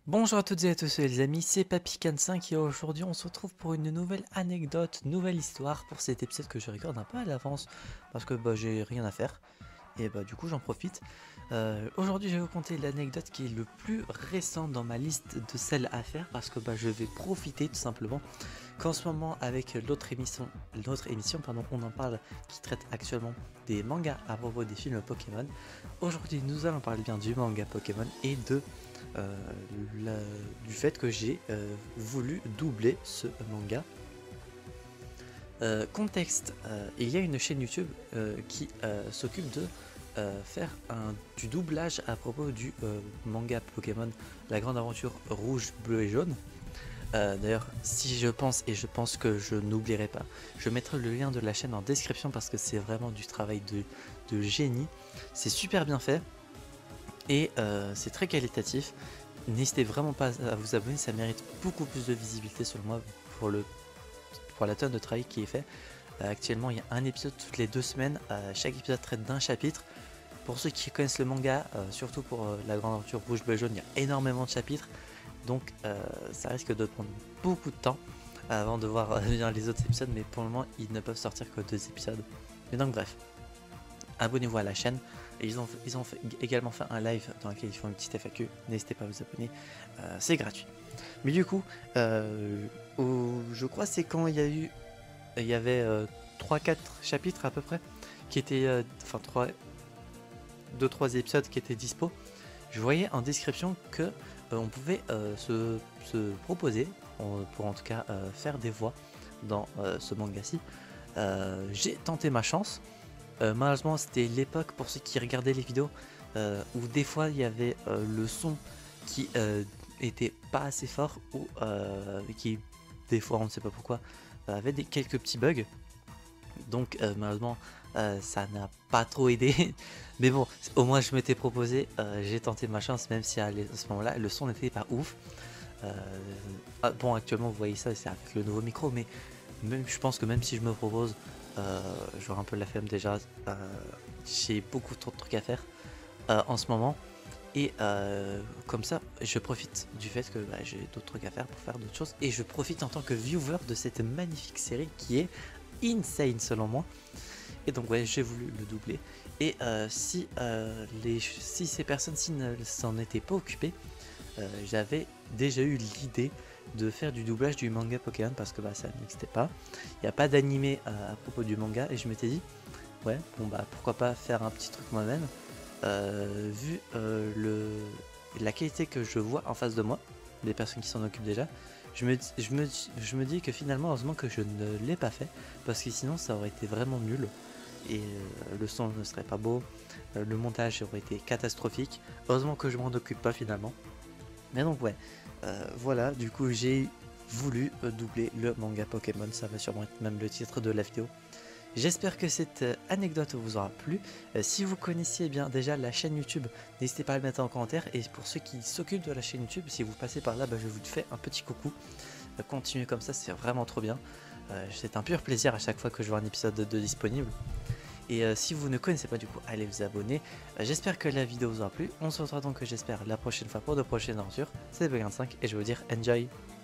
Bonjour à toutes et à tous les amis, c'est Papycan5 et aujourd'hui on se retrouve pour une nouvelle anecdote, nouvelle histoire pour cet épisode que je regarde un peu à l'avance parce que j'ai rien à faire et du coup j'en profite. Aujourd'hui je vais vous conter l'anecdote qui est le plus récent dans ma liste de celles à faire parce que je vais profiter tout simplement qu'en ce moment avec l'autre émission on en parle qui traite actuellement des mangas à propos des films Pokémon. Aujourd'hui nous allons parler bien du manga Pokémon et euh, du fait que j'ai voulu doubler ce manga. Contexte, il y a une chaîne YouTube qui s'occupe de faire du doublage à propos du manga Pokémon La Grande Aventure Rouge, Bleu et Jaune. D'ailleurs, si je pense que je n'oublierai pas, je mettrai le lien de la chaîne en description parce que c'est vraiment du travail de génie. C'est super bien fait et c'est très qualitatif. N'hésitez vraiment pas à vous abonner, ça mérite beaucoup plus de visibilité selon moi pour la tonne de travail qui est fait. Actuellement il y a un épisode toutes les 2 semaines, chaque épisode traite d'un chapitre. Pour ceux qui connaissent le manga, surtout pour La Grande Aventure Rouge, Bleu et Jaune, il y a énormément de chapitres. Donc ça risque de prendre beaucoup de temps avant de voir bien les autres épisodes, mais pour le moment ils ne peuvent sortir que 2 épisodes. Mais donc bref, abonnez-vous à la chaîne. Et ils ont également fait un live dans lequel ils font une petite FAQ. N'hésitez pas à vous abonner, c'est gratuit. Mais du coup, je crois c'est quand il y avait 3-4 chapitres à peu près qui étaient, enfin 2-3 épisodes qui étaient dispo. Je voyais en description que on pouvait se proposer pour en tout cas faire des voix dans ce manga-ci. J'ai tenté ma chance. Malheureusement c'était l'époque pour ceux qui regardaient les vidéos où des fois il y avait le son qui était pas assez fort ou qui des fois on ne sait pas pourquoi avait quelques petits bugs. Donc malheureusement ça n'a pas trop aidé. Mais bon, au moins je m'étais proposé, j'ai tenté ma chance même si à ce moment là le son n'était pas ouf. Bon actuellement vous voyez ça c'est avec le nouveau micro, mais même, je pense que même si je me propose, j'aurai un peu la flemme déjà. J'ai beaucoup trop de trucs à faire en ce moment. Et comme ça, je profite du fait que j'ai d'autres trucs à faire pour faire d'autres choses. Et je profite en tant que viewer de cette magnifique série qui est insane selon moi. Et donc ouais, j'ai voulu le doubler. Et si ces personnes-ci ne s'en étaient pas occupées, j'avais déjà eu l'idée de faire du doublage du manga Pokémon parce que ça n'existait pas. Il n'y a pas d'animé à propos du manga et je m'étais dit ouais bon pourquoi pas faire un petit truc moi-même vu la qualité que je vois en face de moi, des personnes qui s'en occupent déjà. Je me dis que finalement heureusement que je ne l'ai pas fait parce que sinon ça aurait été vraiment nul et le son ne serait pas beau, le montage aurait été catastrophique. Heureusement que je m'en occupe pas finalement. Mais donc ouais, voilà, du coup j'ai voulu doubler le manga Pokémon, ça va sûrement être même le titre de la vidéo. J'espère que cette anecdote vous aura plu. Si vous connaissiez bien déjà la chaîne YouTube, n'hésitez pas à le mettre en commentaire. Et pour ceux qui s'occupent de la chaîne YouTube, si vous passez par là, je vous fais un petit coucou. Continuez comme ça, c'est vraiment trop bien. C'est un pur plaisir à chaque fois que je vois un épisode de disponible. Et si vous ne connaissez pas du coup, allez vous abonner. J'espère que la vidéo vous aura plu. On se retrouve donc j'espère la prochaine fois pour de prochaines aventures. C'était Papycan5 et je vais vous dire enjoy.